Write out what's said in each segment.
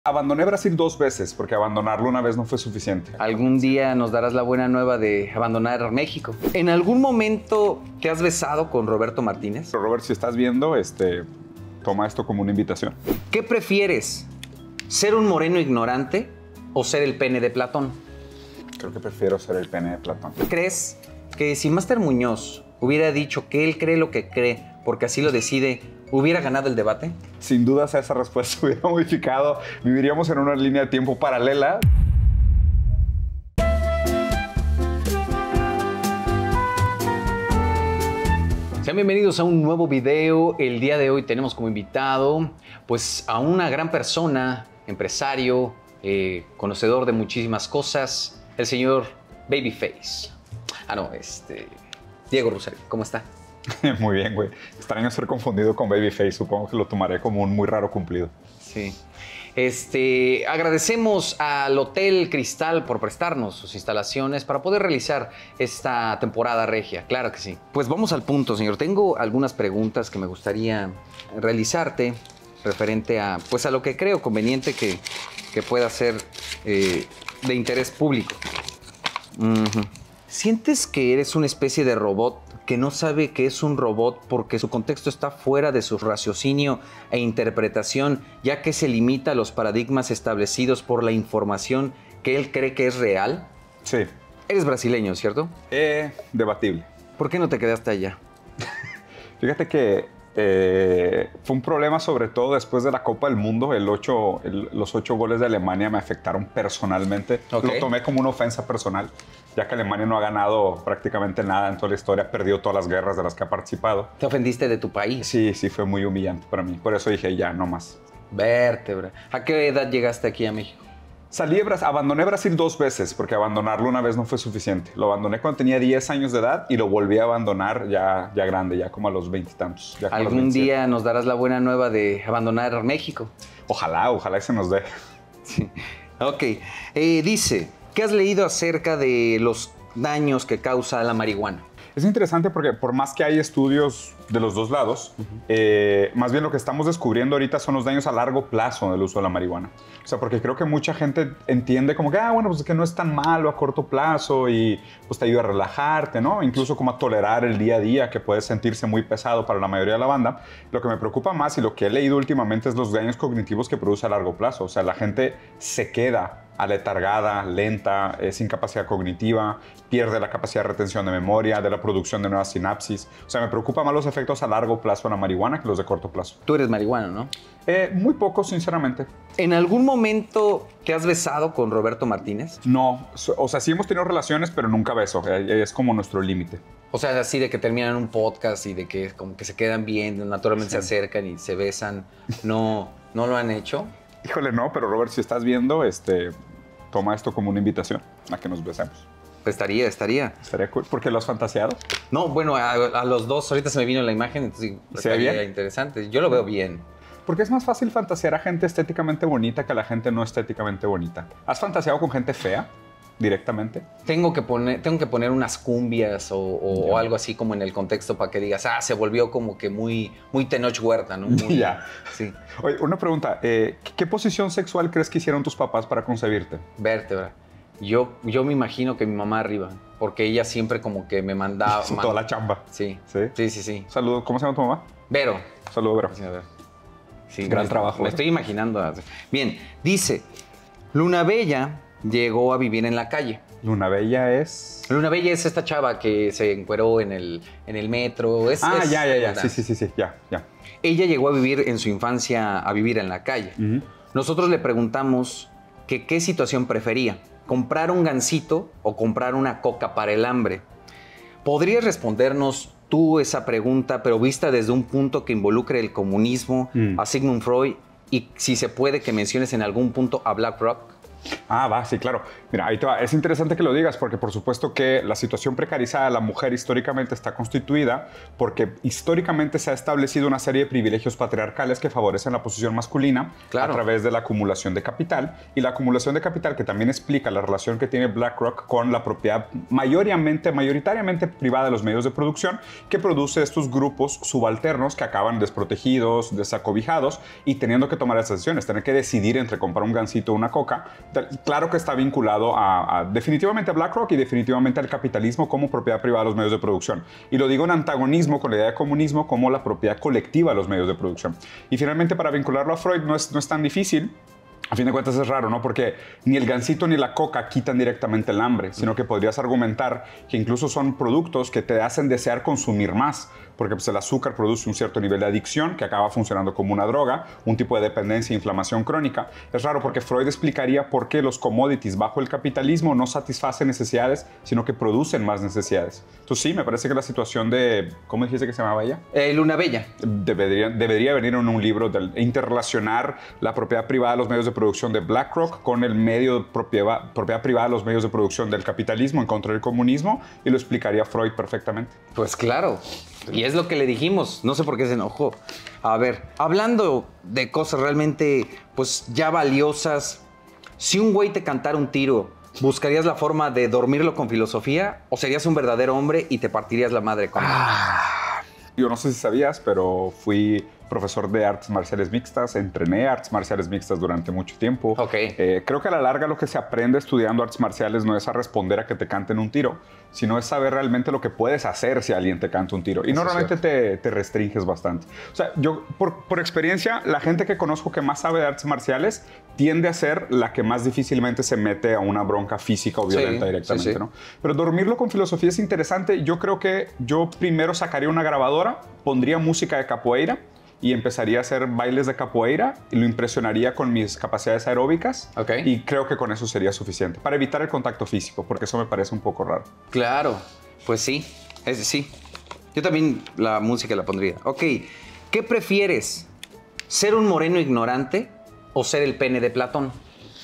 Abandoné Brasil 2 veces porque abandonarlo una vez no fue suficiente. Algún día nos darás la buena nueva de abandonar México. ¿En algún momento te has besado con Roberto Martínez? Pero Robert, si estás viendo, toma esto como una invitación. ¿Qué prefieres? ¿Ser un moreno ignorante o ser el pene de Platón? Creo que prefiero ser el pene de Platón. ¿Crees que si Máster Muñoz hubiera dicho que él cree lo que cree porque así lo decide, hubiera ganado el debate? Sin dudas esa respuesta se hubiera modificado. Viviríamos en una línea de tiempo paralela. Sean bienvenidos a un nuevo video. El día de hoy tenemos como invitado pues a una gran persona, empresario, conocedor de muchísimas cosas, el señor Babyface. Diego Rosario, ¿cómo está? Muy bien, güey. Extraño ser confundido con Babyface. Supongo que lo tomaré como un muy raro cumplido. Sí. Agradecemos al Hotel Cristal por prestarnos sus instalaciones para poder realizar esta temporada regia. Claro que sí. Pues vamos al punto, señor. Tengo algunas preguntas que me gustaría realizarte referente a, pues, a lo que creo conveniente que pueda ser de interés público. ¿Sientes que eres una especie de robot que no sabe que es un robot porque su contexto está fuera de su raciocinio e interpretación, ya que se limita a los paradigmas establecidos por la información que él cree que es real? Sí. Eres brasileño, ¿cierto? Debatible. ¿Por qué no te quedaste allá? Fíjate que fue un problema sobre todo después de la Copa del Mundo. Los 8 goles de Alemania me afectaron personalmente. Okay. Lo tomé como una ofensa personal, ya que Alemania no ha ganado prácticamente nada en toda la historia, perdió todas las guerras de las que ha participado. ¿Te ofendiste de tu país? Sí, fue muy humillante para mí. Por eso dije, ya, no más. Vértebra. ¿A qué edad llegaste aquí a México? Abandoné Brasil 2 veces porque abandonarlo una vez no fue suficiente. Lo abandoné cuando tenía 10 años de edad y lo volví a abandonar ya grande, ya como a los 20 y tantos. ¿Algún día nos darás la buena nueva de abandonar México? Ojalá y se nos dé. Sí. Ok. Dice, ¿qué has leído acerca de los daños que causa la marihuana? Es interesante porque por más que hay estudios de los dos lados, más bien lo que estamos descubriendo ahorita son los daños a largo plazo del uso de la marihuana. O sea, porque creo que mucha gente entiende como que, pues que no es tan malo a corto plazo y pues te ayuda a relajarte, ¿no? Incluso como a tolerar el día a día que puede sentirse muy pesado para la mayoría de la banda. Lo que me preocupa más y lo que he leído últimamente es los daños cognitivos que produce a largo plazo. O sea, la gente se queda aletargada, lenta, sin capacidad cognitiva, pierde la capacidad de retención de memoria, de la producción de nuevas sinapsis. O sea, me preocupa más los efectos a largo plazo de la marihuana que los de corto plazo. Tú eres marihuano, ¿no? Muy poco, sinceramente. ¿En algún momento te has besado con Roberto Martínez? No, o sea, sí hemos tenido relaciones, pero nunca beso. Es como nuestro límite. O sea, así de que terminan un podcast y de que como que se quedan bien, naturalmente Sí. se acercan y se besan. ¿No lo han hecho? Híjole, no, pero Robert, si estás viendo, toma esto como una invitación a que nos besemos. Pues estaría. Estaría cool. ¿Por qué lo has fantaseado? No, bueno, a los dos ahorita se me vino la imagen, entonces ¿Se ve estaría bien? interesante. Yo lo veo bien. Porque es más fácil fantasear a gente estéticamente bonita que a la gente no estéticamente bonita. ¿Has fantaseado con gente fea directamente? Tengo que poner unas cumbias o algo así como en el contexto para que digas, se volvió como que muy Tenoch Huerta, ¿no? Muy, Ya. Sí. Oye, una pregunta. ¿Qué posición sexual crees que hicieron tus papás para concebirte? Vértebra. Yo me imagino que mi mamá arriba, porque ella siempre como que me mandaba... Hizo toda la chamba. Sí. ¿Sí? Sí. Saludos. ¿Cómo se llama tu mamá? Vero. Saludos, Vero. Sí, a ver. Sí, Gran trabajo. Me estoy imaginando. Bien, dice, Luna Bella llegó a vivir en la calle. Luna Bella es... Luna Bella es esta chava que se encueró en el metro. Ya. Sí, ya. Ella llegó a vivir en su infancia, a vivir en la calle. Nosotros le preguntamos que qué situación prefería, comprar un gansito o comprar una coca para el hambre. ¿Podrías respondernos tú esa pregunta, pero vista desde un punto que involucre el comunismo, a Sigmund Freud y si se puede que menciones en algún punto a BlackRock? Ah, va, sí, claro. Mira, ahí te va. Es interesante que lo digas porque por supuesto que la situación precarizada de la mujer históricamente está constituida porque históricamente se ha establecido una serie de privilegios patriarcales que favorecen la posición masculina a través de la acumulación de capital. Y la acumulación de capital que también explica la relación que tiene BlackRock con la propiedad mayoritariamente privada de los medios de producción que produce estos grupos subalternos que acaban desprotegidos, desacobijados y teniendo que tomar esas decisiones, tener que decidir entre comprar un gansito o una coca. Claro que está vinculado definitivamente a BlackRock y definitivamente al capitalismo como propiedad privada de los medios de producción. Y lo digo en antagonismo con la idea de comunismo como la propiedad colectiva de los medios de producción. Y finalmente, para vincularlo a Freud no es tan difícil. A fin de cuentas es raro, ¿no? Porque ni el gansito ni la coca quitan directamente el hambre, sino que podrías argumentar que incluso son productos que te hacen desear consumir más, porque pues, el azúcar produce un cierto nivel de adicción que acaba funcionando como una droga, un tipo de dependencia e inflamación crónica. Es raro porque Freud explicaría por qué los commodities bajo el capitalismo no satisfacen necesidades, sino que producen más necesidades. Entonces sí, me parece que la situación de... ¿Cómo dijiste que se llamaba ella? Luna Bella. Debería venir en un libro de interrelacionar la propiedad privada de los medios de producción de BlackRock con el medio de propiedad privada de los medios de producción del capitalismo en contra del comunismo y lo explicaría Freud perfectamente. Pues claro. Y es lo que le dijimos, no sé por qué se enojó. A ver, hablando de cosas realmente, pues ya valiosas, si un güey te cantara un tiro, ¿buscarías la forma de dormirlo con filosofía o serías un verdadero hombre y te partirías la madre con él? Yo no sé si sabías, pero fui profesor de artes marciales mixtas, entrené artes marciales mixtas durante mucho tiempo. Creo que a la larga lo que se aprende estudiando artes marciales no es a responder a que te canten un tiro, sino es saber realmente lo que puedes hacer si alguien te canta un tiro. Y normalmente te restringes bastante. O sea, yo por experiencia, la gente que conozco que más sabe de artes marciales tiende a ser la que más difícilmente se mete a una bronca física o violenta directamente, ¿no? Pero dormirlo con filosofía es interesante. Yo creo que yo primero sacaría una grabadora, pondría música de capoeira y empezaría a hacer bailes de capoeira y lo impresionaría con mis capacidades aeróbicas y creo que con eso sería suficiente para evitar el contacto físico, porque eso me parece un poco raro. Claro, pues sí, sí. Yo también la música la pondría. Ok, ¿qué prefieres? ¿Ser un moreno ignorante o ser el pene de Platón?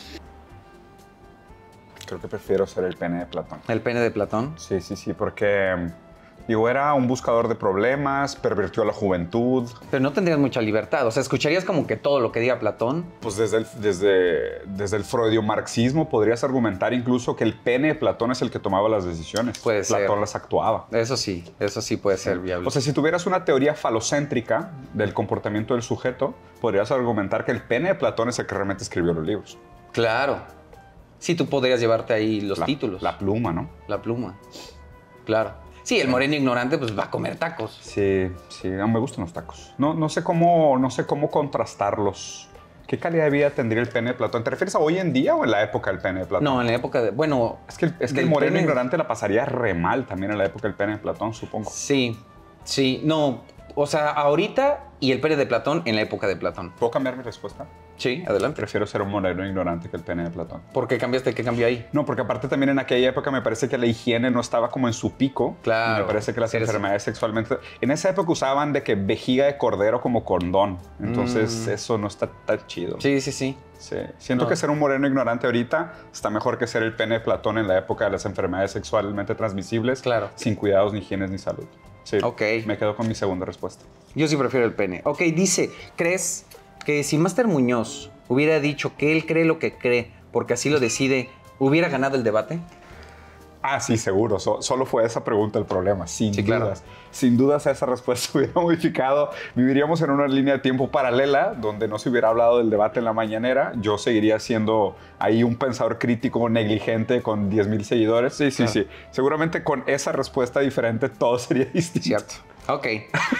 Creo que prefiero ser el pene de Platón. ¿El pene de Platón? Sí, porque... Digo, era un buscador de problemas, pervirtió a la juventud. Pero no tendrías mucha libertad. O sea, ¿escucharías como que todo lo que diga Platón? Pues desde el freudio-marxismo podrías argumentar incluso que el pene de Platón es el que tomaba las decisiones. Puede ser. Platón las actuaba. Eso sí puede ser viable. O sea, si tuvieras una teoría falocéntrica del comportamiento del sujeto, podrías argumentar que el pene de Platón es el que realmente escribió los libros. Claro. Sí, tú podrías llevarte ahí los títulos. La pluma, ¿no? La pluma. Claro. Sí, el moreno ignorante pues va a comer tacos. Sí, me gustan los tacos. No sé cómo contrastarlos. ¿Qué calidad de vida tendría el pene de Platón? ¿Te refieres a hoy en día o en la época del pene de Platón? No, en la época de... Bueno... Es que el moreno ignorante la pasaría re mal también en la época del pene de Platón, supongo. Sí. No, o sea, ahorita y el pene de Platón en la época de Platón. ¿Puedo cambiar mi respuesta? Sí, adelante. Prefiero ser un moreno ignorante que el pene de Platón. ¿Por qué cambiaste? ¿Qué cambió ahí? No, porque aparte también en aquella época me parece que la higiene no estaba como en su pico. Claro. Me parece que las enfermedades sexualmente... En esa época usaban de que vejiga de cordero como condón. Entonces eso no está tan chido. Sí. Siento que ser un moreno ignorante ahorita está mejor que ser el pene de Platón en la época de las enfermedades sexualmente transmisibles. Claro. Sin cuidados, ni higiene, ni salud. Sí, me quedo con mi segunda respuesta. Yo sí prefiero el pene. Ok, dice, ¿crees que si Máster Muñoz hubiera dicho que él cree lo que cree porque así lo decide, hubiera ganado el debate? Ah, sí, seguro. Solo fue esa pregunta el problema, sin dudas. Claro. Sin dudas esa respuesta se hubiera modificado. Viviríamos en una línea de tiempo paralela donde no se hubiera hablado del debate en la mañanera. Yo seguiría siendo ahí un pensador crítico negligente con 10,000 seguidores. Sí. Seguramente con esa respuesta diferente todo sería distinto. Cierto. Ok.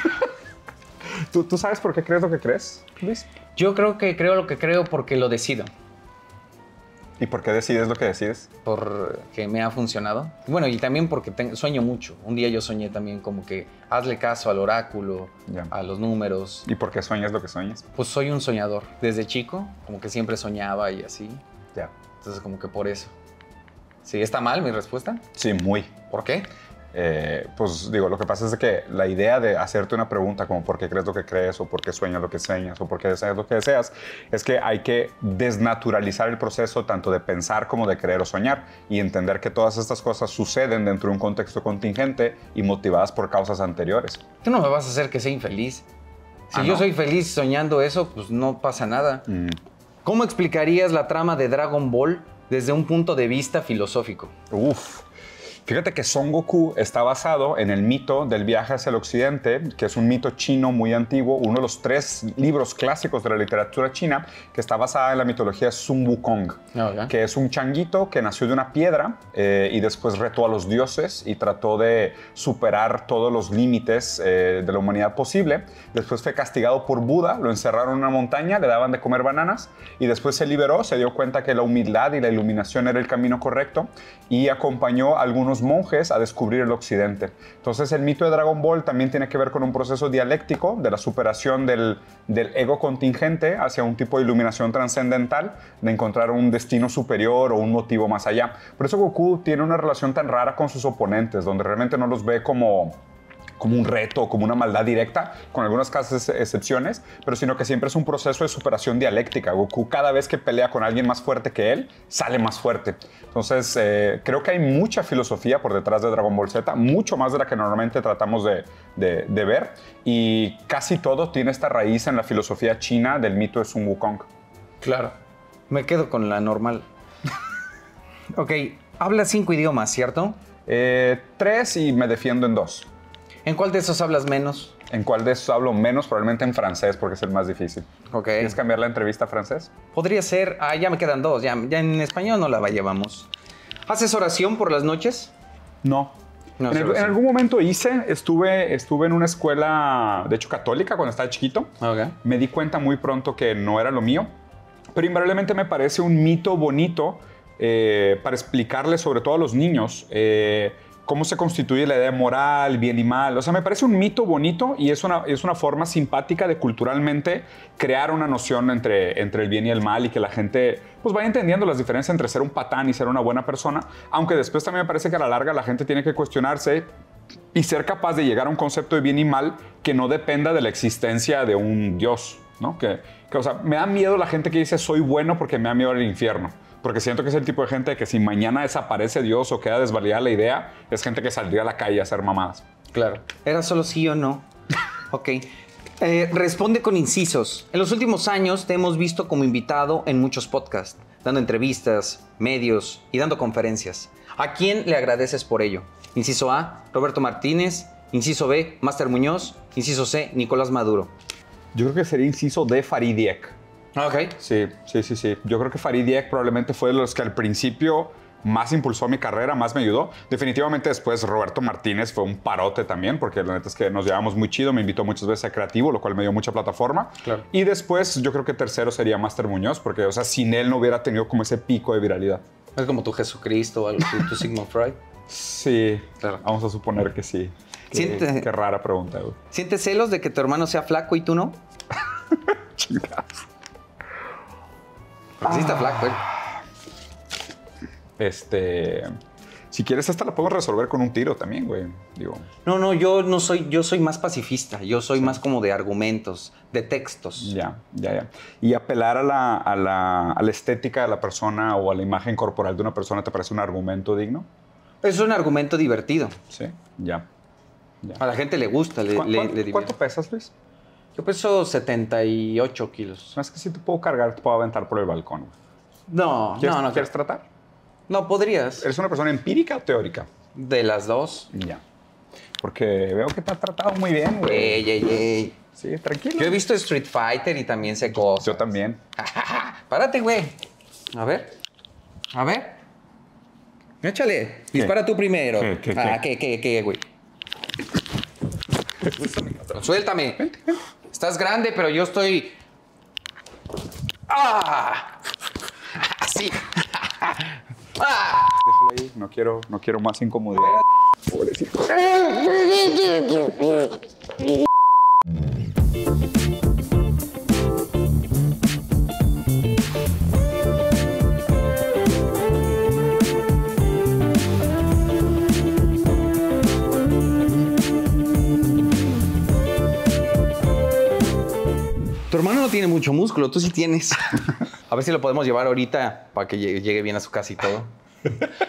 ¿Tú sabes por qué crees lo que crees, Luis? Yo creo que creo lo que creo porque lo decido. ¿Y por qué decides lo que decides? Porque me ha funcionado. Bueno, y también porque sueño mucho. Un día yo soñé también como que hazle caso al oráculo, a los números. ¿Y por qué sueñas lo que sueñas? Pues soy un soñador. Desde chico, como que siempre soñaba y así. Ya. Entonces como que por eso. ¿Sí está mal mi respuesta? Sí, muy. ¿Por qué? pues digo, lo que pasa es que la idea de hacerte una pregunta como por qué crees lo que crees, o por qué sueñas lo que sueñas, o por qué deseas lo que deseas, es que hay que desnaturalizar el proceso tanto de pensar como de creer o soñar, y entender que todas estas cosas suceden dentro de un contexto contingente y motivadas por causas anteriores. Tú no me vas a hacer que sea infeliz. Si yo ¿no? soy feliz soñando eso, pues no pasa nada. ¿Cómo explicarías la trama de Dragon Ball desde un punto de vista filosófico? Uf. Fíjate que Son Goku está basado en el mito del viaje hacia el occidente, que es un mito chino muy antiguo, uno de los 3 libros clásicos de la literatura china, que está basada en la mitología de Sun Wukong, que es un changuito que nació de una piedra y después retó a los dioses y trató de superar todos los límites de la humanidad posible. Después fue castigado por Buda, lo encerraron en una montaña, le daban de comer bananas y después se liberó, se dio cuenta que la humildad y la iluminación era el camino correcto y acompañó a algunos monjes a descubrir el occidente. Entonces el mito de Dragon Ball también tiene que ver con un proceso dialéctico de la superación del ego contingente hacia un tipo de iluminación trascendental, de encontrar un destino superior o un motivo más allá. Por eso Goku tiene una relación tan rara con sus oponentes, donde realmente no los ve como un reto, como una maldad directa, con algunas casos excepciones, pero sino que siempre es un proceso de superación dialéctica. Goku, cada vez que pelea con alguien más fuerte que él, sale más fuerte. Entonces, creo que hay mucha filosofía por detrás de Dragon Ball Z, mucho más de la que normalmente tratamos de ver, y casi todo tiene esta raíz en la filosofía china del mito de Sun Wukong. Claro. Me quedo con la normal. Ok, hablas 5 idiomas, ¿cierto? 3 y me defiendo en 2. ¿En cuál de esos hablas menos? ¿En cuál de esos hablo menos? Probablemente en francés, porque es el más difícil. Ok. ¿Quieres cambiar la entrevista a francés? Podría ser... Ah, ya me quedan 2. Ya en español no la llevamos. ¿Haces oración por las noches? No. No, en algún momento estuve en una escuela, de hecho católica, cuando estaba chiquito. Okay. Me di cuenta muy pronto que no era lo mío, pero invariablemente me parece un mito bonito para explicarle sobre todo a los niños cómo se constituye la idea de moral, bien y mal. O sea, me parece un mito bonito y es una forma simpática de culturalmente crear una noción entre el bien y el mal, y que la gente pues vaya entendiendo las diferencias entre ser un patán y ser una buena persona, aunque después también me parece que a la larga la gente tiene que cuestionarse y ser capaz de llegar a un concepto de bien y mal que no dependa de la existencia de un Dios, ¿no? O sea, me da miedo la gente que dice soy bueno porque me da miedo al infierno. Porque siento que es el tipo de gente que si mañana desaparece Dios o queda desvalidada la idea, es gente que saldría a la calle a hacer mamadas. Claro. ¿Era solo sí o no? Ok. Responde con incisos. En los últimos años te hemos visto como invitado en muchos podcasts, dando entrevistas, medios y dando conferencias. ¿A quién le agradeces por ello? Inciso A, Roberto Martínez. Inciso B, Máster Muñoz. Inciso C, Nicolás Maduro. Yo creo que sería inciso D, Farid Dieck. Ok. Sí. Yo creo que Farid Dieck probablemente fue de los que al principio más impulsó mi carrera, más me ayudó. Definitivamente después Roberto Martínez fue un parote también, porque la neta es que nos llevamos muy chido, me invitó muchas veces a Creativo, lo cual me dio mucha plataforma. Claro. Y después yo creo que tercero sería Máster Muñoz, porque o sea, sin él no hubiera tenido como ese pico de viralidad. Es como tu Jesucristo o algo así, tu Sigmund Freud. Sí, Claro. Vamos a suponer que sí. Qué rara pregunta, güey. ¿Sientes celos de que tu hermano sea flaco y tú no? Chingados. Porque sí está flaco, Si quieres, esta la podemos resolver con un tiro también, güey. Digo. No, yo soy más pacifista. Yo soy más como de argumentos, de textos. Ya. Y apelar a la estética de la persona o a la imagen corporal de una persona, ¿te parece un argumento digno? Es un argumento divertido. Sí, ya. A la gente le gusta, le divierte. ¿Cuánto pesas, Luis? Yo peso 78 kilos. No, es que si te puedo cargar, te puedo aventar por el balcón, güey. No. ¿Quieres tratar? No, podrías. ¿Eres una persona empírica o teórica? De las dos. Ya. Porque veo que te has tratado muy bien, güey. Ey. Sí, tranquilo. Yo he visto Street Fighter y también sé cosas. Yo también. Párate, güey. A ver. Échale. Dispara tú primero. ¿Qué, güey? Suéltame. Estás grande, pero yo estoy... ¡Ah! Así. ¡Ah! Déjalo ahí. No quiero más incomodidad. Pobrecito. Tu hermano no tiene mucho músculo, tú sí tienes. A ver si lo podemos llevar ahorita para que llegue bien a su casa y todo.